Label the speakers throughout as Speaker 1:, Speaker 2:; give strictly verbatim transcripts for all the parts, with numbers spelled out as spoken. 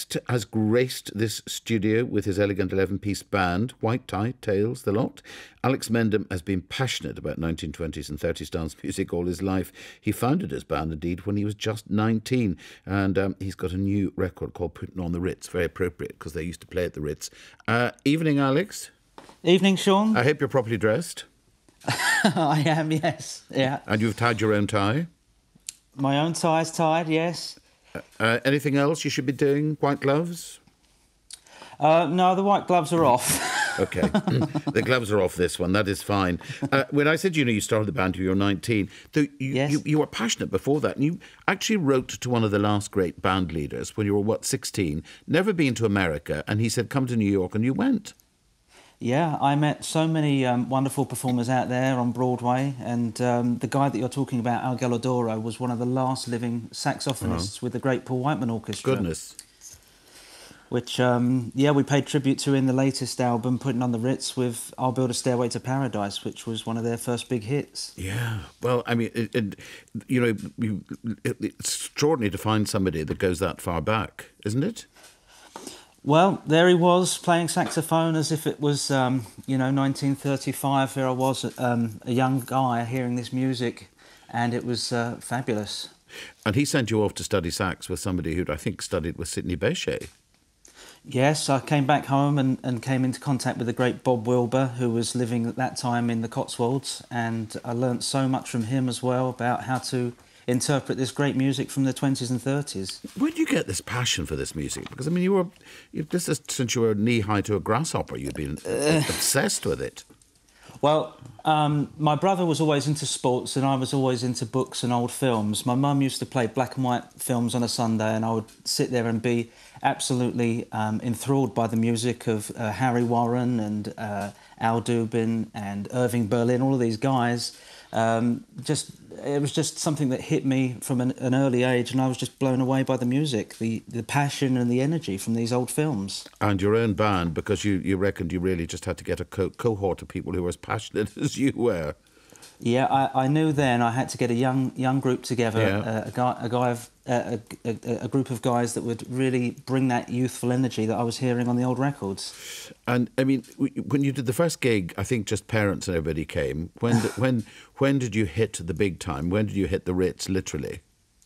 Speaker 1: guest has graced this studio with his elegant eleven-piece band, white tie, tails, the lot. Alex Mendham has been passionate about nineteen twenties and thirties dance music all his life. He founded his band, indeed, when he was just nineteen. And um, he's got a new record called Puttin On The Ritz, very appropriate because they used to play at the Ritz. Uh, evening, Alex.
Speaker 2: Evening, Sean.
Speaker 1: I hope you're properly dressed.
Speaker 2: I am, yes. Yeah.
Speaker 1: And you've tied your own tie?
Speaker 2: My own tie's tied, yes.
Speaker 1: Uh, anything else you should be doing? White gloves?
Speaker 2: Uh, no, the white gloves are off.
Speaker 1: OK. The gloves are off this one. That is fine. Uh, when I said, you know, you started the band when you were nineteen, though you,
Speaker 2: yes.
Speaker 1: you, you were passionate before that. And you actually wrote to one of the last great band leaders when you were, what, sixteen, never been to America. And he said, come to New York, and you went.
Speaker 2: Yeah, I met so many um, wonderful performers out there on Broadway, and um, the guy that you're talking about, Al Galladoro, was one of the last living saxophonists oh. with the great Paul Whiteman Orchestra.
Speaker 1: Goodness.
Speaker 2: Which, um, yeah, we paid tribute to in the latest album, Puttin On The Ritz, with I'll Build a Stairway to Paradise, which was one of their first big hits.
Speaker 1: Yeah, well, I mean, it, it, you know, you, it, it's extraordinary to find somebody that goes that far back, isn't it?
Speaker 2: Well, there he was, playing saxophone as if it was, um, you know, nineteen thirty-five. There I was, um, a young guy hearing this music, and it was uh, fabulous.
Speaker 1: And he sent you off to study sax with somebody who'd, I think, studied with Sidney Bechet.
Speaker 2: Yes, I came back home and, and came into contact with the great Bob Wilbur, who was living at that time in the Cotswolds, and I learnt so much from him as well about how to interpret this great music from the twenties and thirties.
Speaker 1: Where did you get this passion for this music? Because, I mean, you were, you, this is since you were knee-high to a grasshopper, you've been uh, obsessed with it.
Speaker 2: Well, um, my brother was always into sports and I was always into books and old films. My mum used to play black and white films on a Sunday, and I would sit there and be absolutely um, enthralled by the music of uh, Harry Warren and uh, Al Dubin and Irving Berlin, all of these guys. Um, just it was just something that hit me from an, an early age, and I was just blown away by the music, the the passion and the energy from these old films.
Speaker 1: And your own band, because you, you reckoned you really just had to get a co cohort of people who were as passionate as you were.
Speaker 2: Yeah, I, I knew then I had to get a young young group together, yeah. uh, a guy, a guy of uh, a, a, a group of guys that would really bring that youthful energy that I was hearing on the old records.
Speaker 1: And I mean, when you did the first gig, I think just parents and everybody came. When did, when when did you hit the big time? When did you hit the Ritz, literally?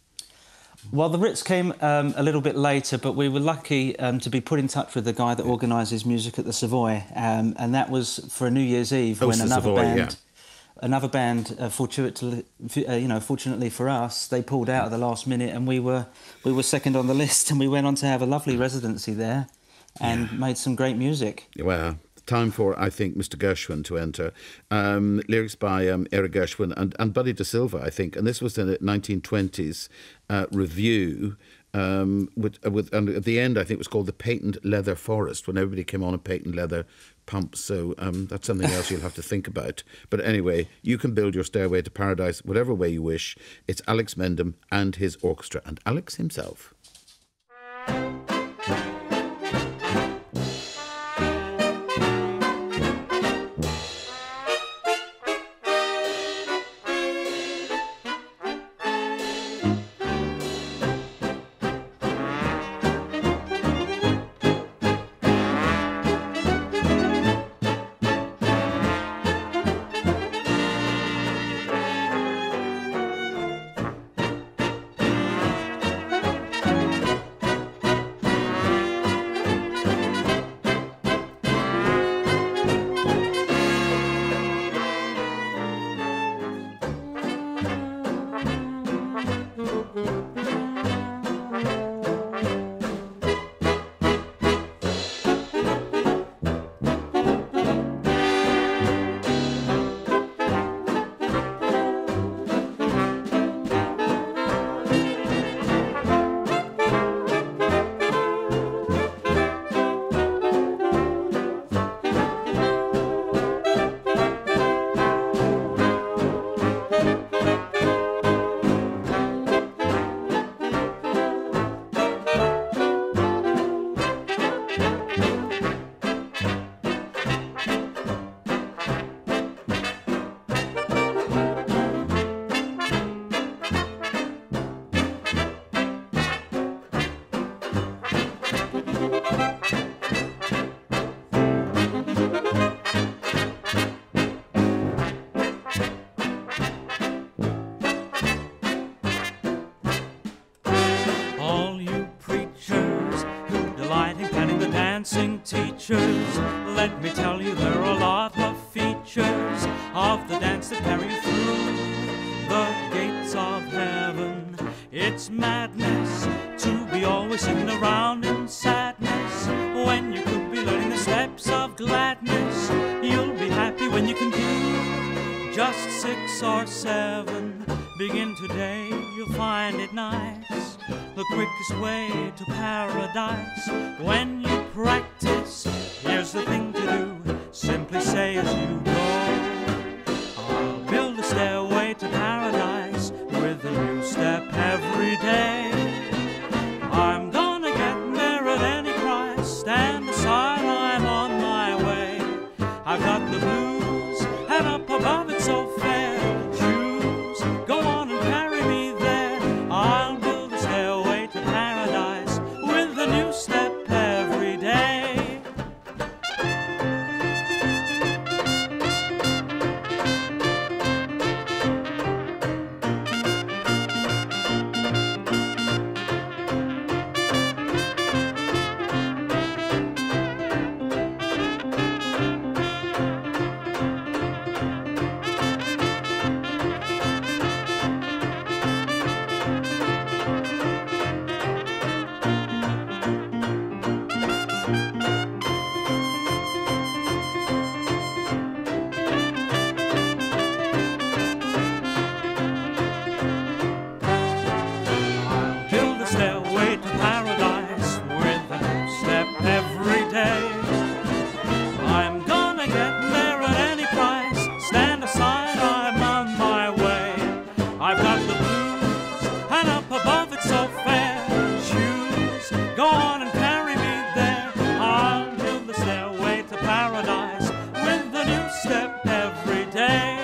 Speaker 2: Well, the Ritz came um, a little bit later, but we were lucky um, to be put in touch with the guy that organises music at the Savoy, um, and that was for a New Year's Eve
Speaker 1: oh,
Speaker 2: when another
Speaker 1: Savoy,
Speaker 2: band.
Speaker 1: Yeah.
Speaker 2: Another band, uh, fortunately, uh, you know, fortunately for us, they pulled out at the last minute, and we were we were second on the list, and we went on to have a lovely residency there, and yeah. made some great music.
Speaker 1: Well, time for, I think, Mister Gershwin to enter. Um, lyrics by um, Eric Gershwin and, and Buddy De Silva, I think, and this was the nineteen twenties uh, review. Um, with, with, and at the end, I think it was called the Patent Leather Forest, when everybody came on a patent leather pump. So um, that's something else you'll have to think about. But anyway, you can build your stairway to paradise whatever way you wish. It's Alex Mendham and his orchestra, and Alex himself.
Speaker 3: preachers. Let me tell you, there are a lot of features of the dance that carry you through the gates of heaven. It's madness to be always sitting around in sadness when you could be learning the steps of gladness. You'll be happy when you can do just six or seven. Begin today, you'll find it nice. The quickest way to paradise. When you practice, here's the thing to do. Simply say as you go, I'll build a stairway to paradise with a new step every day. I'm gonna get there at any price. Stand aside, I'm on my way. I've got the blues, and up above it's so fair. Shoes, go on and carry me there. I'll build a stairway to paradise with a new step every day. Stairway to paradise with a new step every day. I'm gonna get there at any price. Stand aside, I'm on my way. I've got the blues, and up above it's so fair. Shoes, go on and carry me there. I'll build the stairway to paradise with a new step every day.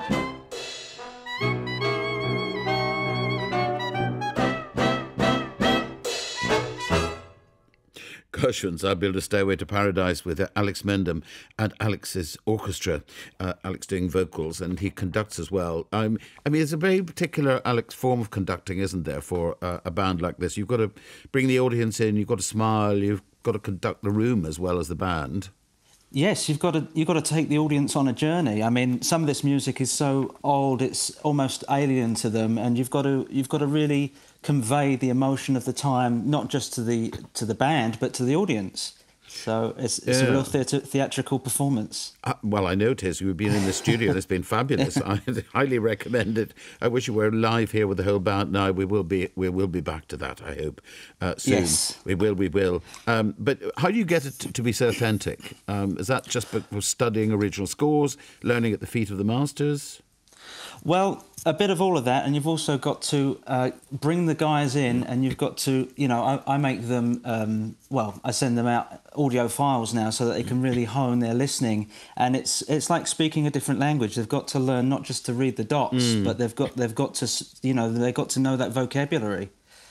Speaker 1: Gershwin's I Build a Stairway to Paradise with uh, Alex Mendham and Alex's orchestra. Uh, Alex doing vocals, and he conducts as well. Um, I mean, it's a very particular, Alex, form of conducting, isn't there, for uh, a band like this? You've got to bring the audience in, you've got to smile, you've got to conduct the room as well as the band.
Speaker 2: Yes, you've got to you've got to take the audience on a journey. I mean, some of this music is so old it's almost alien to them, and you've got to you've got to really convey the emotion of the time, not just to the to the band but to the audience. So it's, it's
Speaker 1: yeah.
Speaker 2: a real theatre, theatrical performance.
Speaker 1: Uh, well, I know it is. You've been in the studio and it's been fabulous. I highly recommend it. I wish you were live here with the whole band now. We will be we will be back to that, I hope, uh, soon.
Speaker 2: Yes.
Speaker 1: We will, we will. Um, but how do you get it to, to be so authentic? Um, is that just for studying original scores, learning at the feet of the masters?
Speaker 2: Well, a bit of all of that, and you've also got to uh, bring the guys in, and you've got to, you know, I, I make them, um, well, I send them out audio files now so that they can really hone their listening, and it's it's like speaking a different language. They've got to learn not just to read the dots, mm. but they've got they've got to, you know, they've got to know that vocabulary.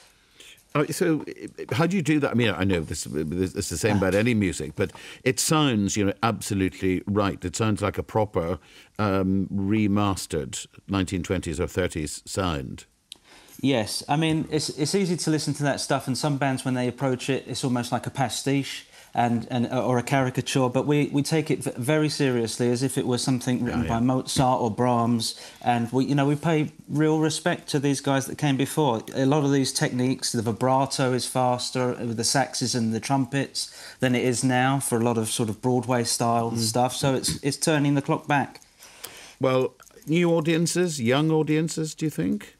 Speaker 1: Oh, so how do you do that? I mean, I know this, this it's the same about any music, but it sounds, you know, absolutely right. It sounds like a proper um, remastered nineteen twenties or thirties sound.
Speaker 2: Yes, I mean, it's it's easy to listen to that stuff, and some bands, when they approach it, it's almost like a pastiche and, and or a caricature, but we, we take it very seriously, as if it was something written oh, yeah. by Mozart or Brahms, and we you know we pay real respect to these guys that came before. A lot of these techniques, the vibrato is faster with the saxes and the trumpets than it is now for a lot of sort of Broadway style mm. stuff, so it's it's turning the clock back.
Speaker 1: Well, new audiences, young audiences, do you think?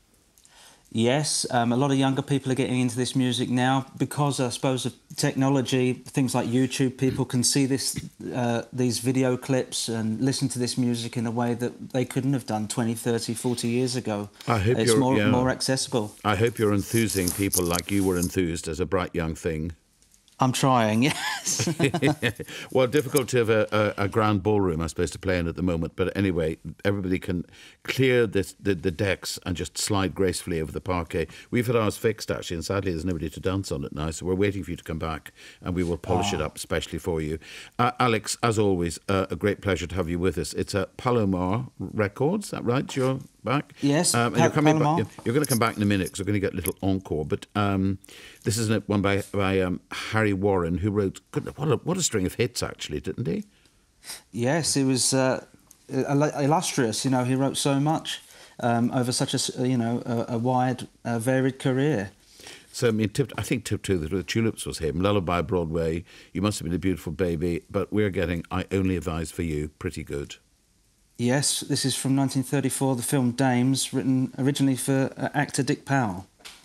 Speaker 2: Yes, um, a lot of younger people are getting into this music now because, I suppose, of technology. Things like YouTube, people can see this, uh, these video clips and listen to this music in a way that they couldn't have done twenty, thirty, forty years ago.
Speaker 1: I hope
Speaker 2: it's
Speaker 1: you're,
Speaker 2: more,
Speaker 1: yeah.
Speaker 2: more accessible.
Speaker 1: I hope you're enthusing people like you were enthused as a bright young thing.
Speaker 2: I'm trying, yes.
Speaker 1: Well, difficult to have a, a, a grand ballroom, I suppose, to play in at the moment. But anyway, everybody can clear this, the, the decks and just slide gracefully over the parquet. We've had ours fixed, actually, and sadly there's nobody to dance on it now. So we're waiting for you to come back and we will polish oh. it up especially for you. Uh, Alex, as always, uh, a great pleasure to have you with us. It's a Palomar Records, is that right? Your back.
Speaker 2: Yes,
Speaker 1: um, and
Speaker 2: pa
Speaker 1: you're coming
Speaker 2: Palomar.
Speaker 1: back. You're, you're going to come back in a minute because we're going to get a little encore. But um, this is one by by um, Harry Warren, who wrote good, what a, what a string of hits, actually, didn't he?
Speaker 2: Yes, he was uh, illustrious. You know, he wrote so much um, over such a you know a, a wide, uh, varied career.
Speaker 1: So, I mean, tip, I think Tip Two, the Tulips was him, Lullaby Broadway, You Must Have Been a Beautiful Baby, but we're getting I Only Advise for You, pretty good.
Speaker 2: Yes, this is from nineteen thirty-four, the film Dames, written originally for uh, actor Dick Powell.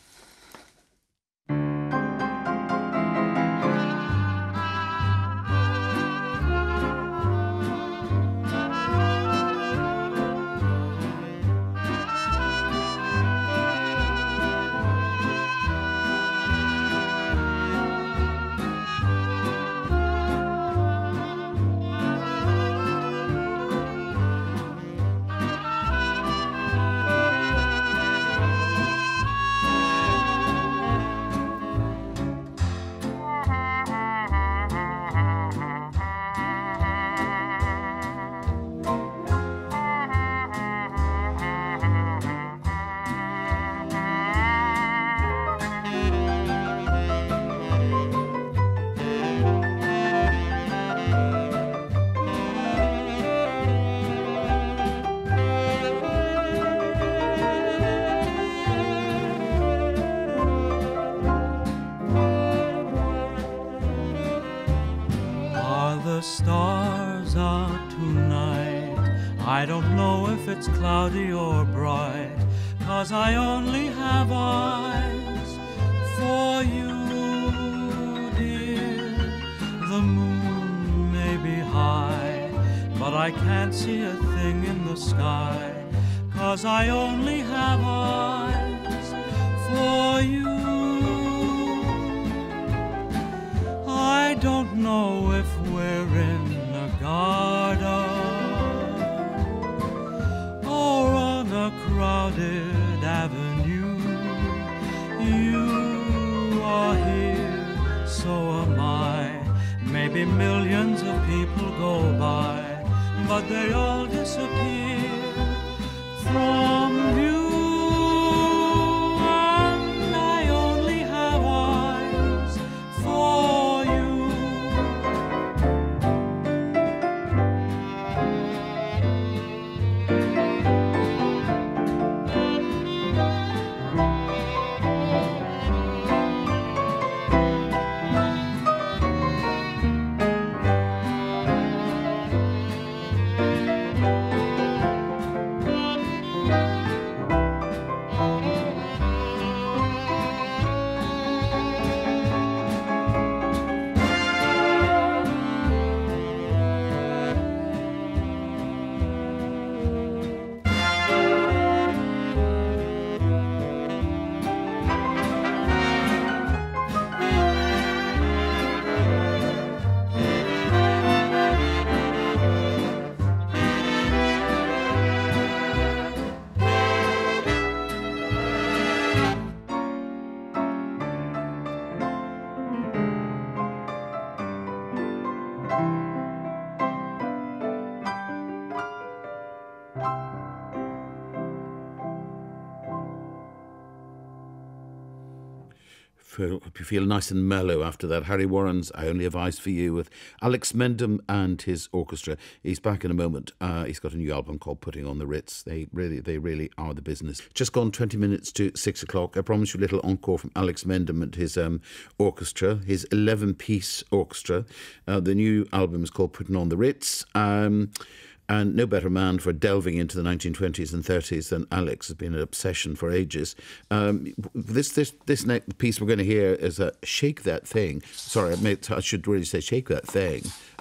Speaker 3: The stars out tonight. I don't know if it's cloudy or bright, 'cause I only have eyes for you, dear. The moon may be high, but I can't see a thing in the sky, 'cause I only have eyes for you. I don't know if we're in a garden or on a crowded avenue. You are here, so am I. Maybe millions of people go by, but they all disappear from view.
Speaker 1: Hope you feel nice and mellow after that. Harry Warren's I Only Have Eyes for You with Alex Mendham and his orchestra. He's back in a moment. Uh, he's got a new album called Puttin On The Ritz. They really, they really are the business. Just gone twenty minutes to six o'clock. I promise you a little encore from Alex Mendham and his um, orchestra, his eleven-piece orchestra. Uh, the new album is called Puttin On The Ritz. Um, And no better man for delving into the nineteen twenties and thirties than Alex. Has been an obsession for ages. Um, this this this next piece we're going to hear is a Shake That Thing. Sorry, I, made, I should really say Shake That Thing.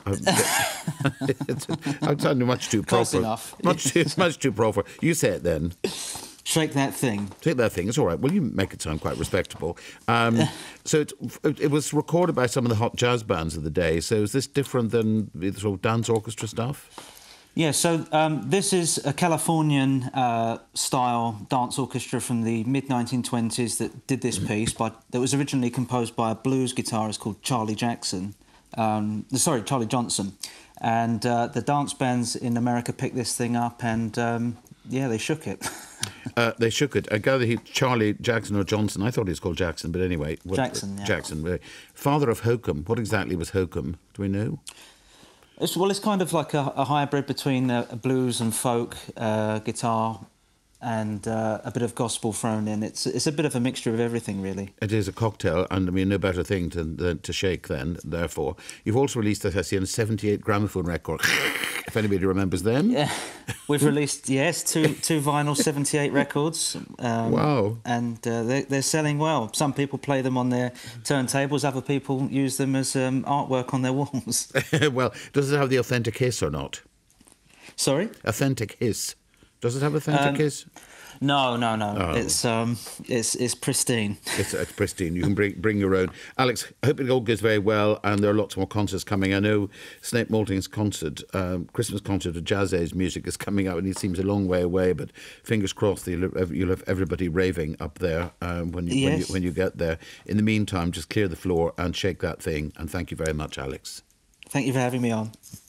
Speaker 1: I'm sounding much too proper.
Speaker 2: Close enough.
Speaker 1: Much too, much too proper. You say it then.
Speaker 2: Shake That Thing.
Speaker 1: Shake That Thing. It's all right. Well, you make it sound quite respectable. Um, so it, it was recorded by some of the hot jazz bands of the day. So is this different than the sort of dance orchestra stuff?
Speaker 2: Yeah, so um, this is a Californian-style uh, dance orchestra from the mid nineteen twenties that did this piece, by, that was originally composed by a blues guitarist called Charlie Jackson. Um, sorry, Charlie Johnson. And uh, the dance bands in America picked this thing up, and um, yeah, they shook it.
Speaker 1: uh, they shook it. I gather he, Charlie Jackson or Johnson, I thought he was called Jackson, but anyway. What,
Speaker 2: Jackson, yeah.
Speaker 1: Jackson, really. Father of hokum. What exactly was hokum? Do we know?
Speaker 2: It's, well, it's kind of like a, a hybrid between a, a blues and folk, uh, guitar, and uh, a bit of gospel thrown in. It's it's a bit of a mixture of everything, really.
Speaker 1: It is a cocktail, and I mean, no better thing to than to shake then, therefore. You've also released, as I see, a seventy-eight gramophone record, if anybody remembers them.
Speaker 2: Yeah, we've released, yes, two two vinyl seventy-eight records. Um,
Speaker 1: Wow.
Speaker 2: And uh, they're, they're selling well. Some people play them on their turntables, other people use them as um, artwork on their walls.
Speaker 1: Well, does it have the authentic hiss or not?
Speaker 2: Sorry?
Speaker 1: Authentic hiss. Does it have authentic
Speaker 2: Um,
Speaker 1: hiss?
Speaker 2: No, no, no.
Speaker 1: Oh.
Speaker 2: It's um, it's it's pristine.
Speaker 1: It's, it's pristine. You can bring bring your own. Alex, I hope it all goes very well, and there are lots more concerts coming. I know Snape Malting's concert, um, Christmas concert of Jazz Age music is coming out, and it seems a long way away, but fingers crossed that you'll have, you'll have everybody raving up there um, when, you,
Speaker 2: Yes.
Speaker 1: when, you, when you get there. In the meantime, just clear the floor and shake that thing, and thank you very much, Alex.
Speaker 2: Thank you for having me on.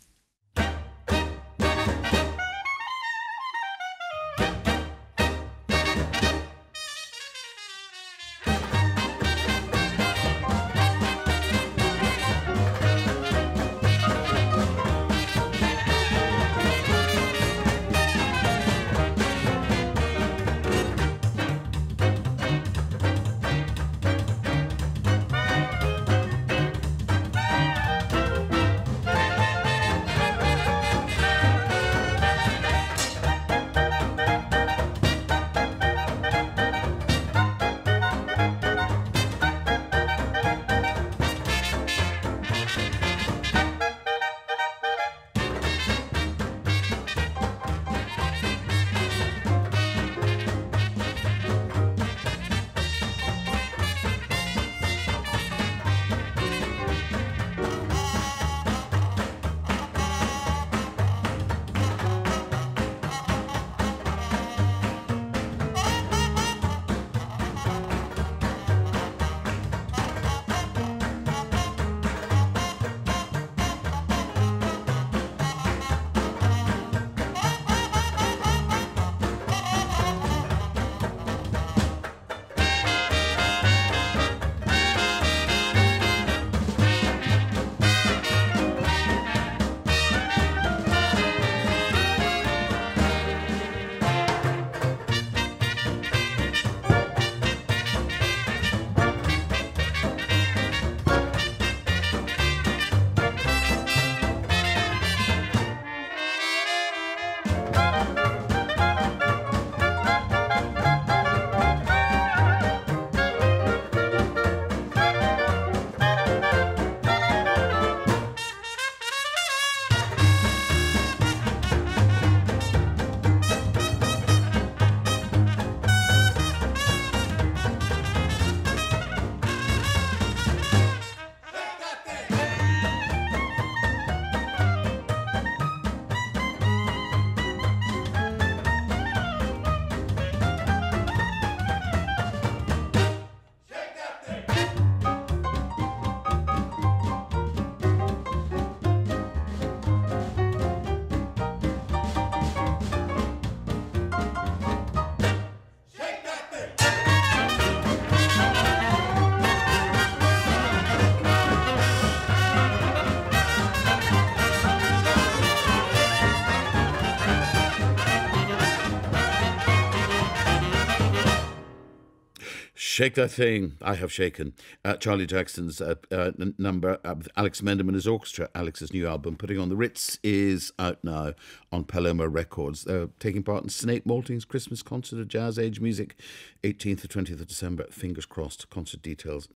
Speaker 1: Shake That Thing. I have shaken. Uh, Charlie Jackson's uh, uh, n- number, uh, Alex Mendham and His Orchestra. Alex's new album, Putting On The Ritz, is out now on Paloma Records. They're taking part in Snape Malting's Christmas concert of Jazz Age music, eighteenth to twentieth of December. Fingers crossed. Concert details